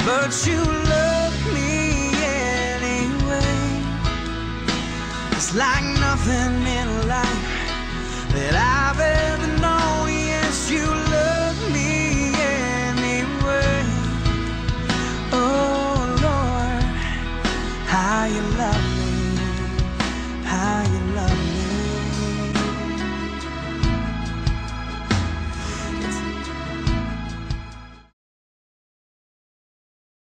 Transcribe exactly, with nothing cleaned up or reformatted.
but you love me anyway. It's like nothing in